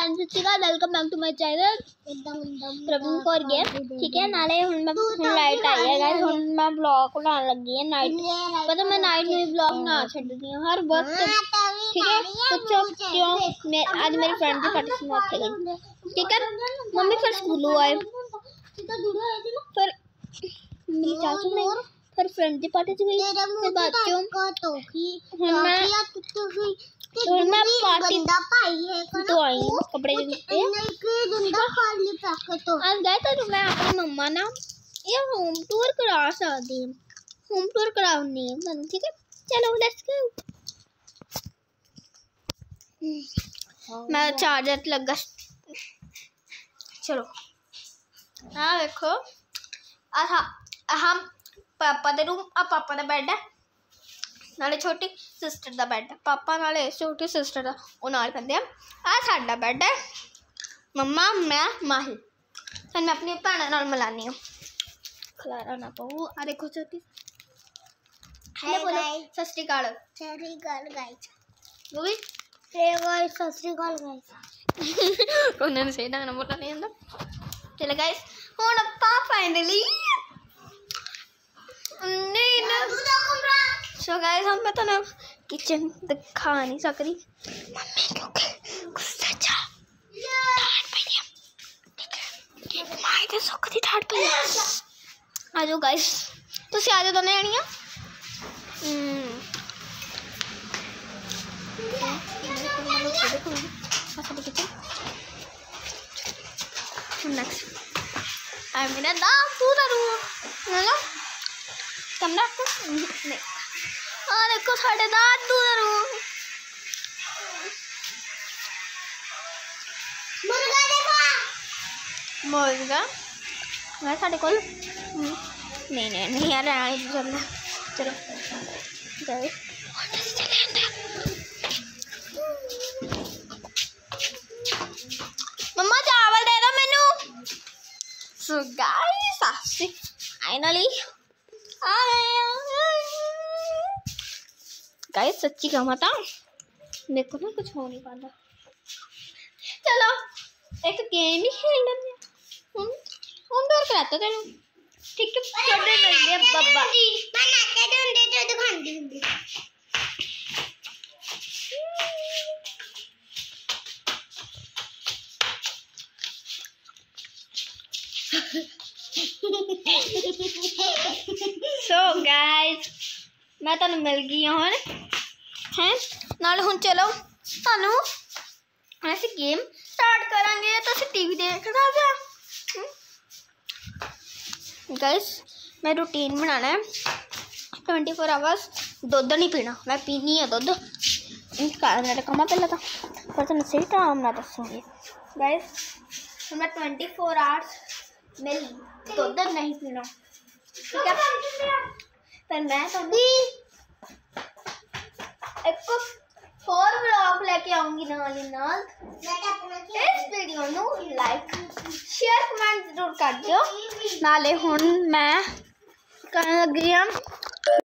Everyone सत श्री अकाल welcome back to my channel Praveen Kaur game. ठीक है नाले हुण मैं लाइट आई है गाइस, हुण मैं ब्लॉग बनाने लगी है नाइट। पता मैं नाइट में ब्लॉग बना छड्डदी हूं हर वक्त। ठीक है पूछो क्यों? मैं आज मेरी फ्रेंड की पार्टी में उठे गई। ठीक है मम्मी फिर स्कूलों आए, फिर मेरी चाचू ने फिर फ्रेंड की पार्टी से गई, फिर बाद क्यों मैं पार्टी तो आई कपड़े आज गए तो मैं अपनी मम्मा ना ये होम टूर करा सकती हूँ, होम टूर कराऊंगी। ठीक है चलो लेट्स गो। मैं चार्जर लगा, चलो हाँ देखो हम पापा दे रूम आ पापा दा बेड है नाले छोटी सिस्टर दा बेड है। पापा नाले छोटी सिस्टर दा वो नाल पैंदे आ साडा बेड है। मम्मा मैं माही फिर मैं अपनी भैन नाल मिलानी हूँ। खलारा ना पाओ। आ देखो छोटी हेलो बोलो सत श्री अकाल गाइस। वो भी हे गाइस सत श्री अकाल गाइस। उन्होंने सही ढंग नाल बोलना नहीं आंदा। चलो गाइस हुण आपां फाइनली सो गाइस हम मैं तो ना किचन दिखा नहीं सकती मम्मी क्योंकि गुस्सा चा ठाड़ पई है। ठीक है माई ते सुखदी ठाड़ पई है। आ जाओ गाइस तुसी आ जाओ दोनों जणियां। नेक्स्ट आई मेरा दांत तू रू ना कमरा नहीं हाँ देखो साढ़े दांत दूर मुर्गा मैं साढ़े को नहीं यार चलना चलो चले मम्मा चावल दे दो मैनू। सो गाइस फाइनली आ गए गाइस। सच्ची कहूँ तो मेरे को ना कुछ हो नहीं पाता। चलो एक गेम ही खेल लेते हैं। हम दूर कराता तेनू ठीक है छोटे मिलते हैं बब्बा सो गाइस मैं तुहानू मिल गई हूँ हैं नाल हुण चलो तुहानू ऐसे गेम स्टार्ट करांगे तो असीं टीवी देखना पिया। गाइस मैं रूटीन बनाना है 24 आवर्स दुध नहीं पीना। मैं पीनी है दुध मेरा कमा पहले था पर तुम सही टाइम ना दसूँगी। गाइस मैं 24 आवर्स मिल दुध नहीं पीना। ठीक है पर मैं तो एक और व्लॉग लेके आऊँगी नाल नाल। इस वीडियो नू लाइक शेयर कमेंट जरूर कर दियो। नाले हुण मैं करन लगी